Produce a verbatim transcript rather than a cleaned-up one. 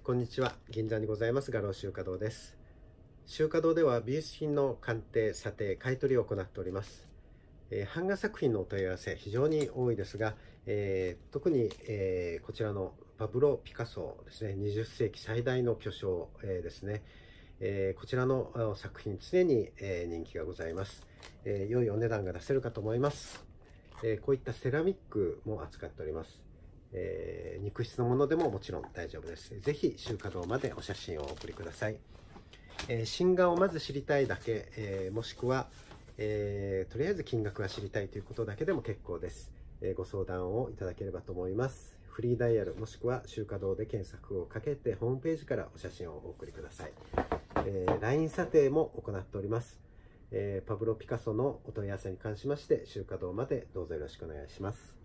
こんにちは。銀座にございます画廊集華堂です。集華堂では美術品の鑑定、査定、買い取りを行っております。えー、版画作品のお問い合わせ非常に多いですが、えー、特に、えー、こちらのパブロ・ピカソですね、にじゅっ世紀最大の巨匠、えー、ですね、えー、こちらの作品常に、えー、人気がございます、えー。良いお値段が出せるかと思います。えー、こういったセラミックも扱っております。えー、肉質のものでももちろん大丈夫です。ぜひ集華堂までお写真をお送りください。えー、新画をまず知りたいだけ、えー、もしくは、えー、とりあえず金額が知りたいということだけでも結構です。えー、ご相談をいただければと思います。フリーダイヤルもしくは集華堂で検索をかけてホームページからお写真をお送りください。えー、ライン 査定も行っております。えー、パブロ・ピカソのお問い合わせに関しまして集華堂までどうぞよろしくお願いします。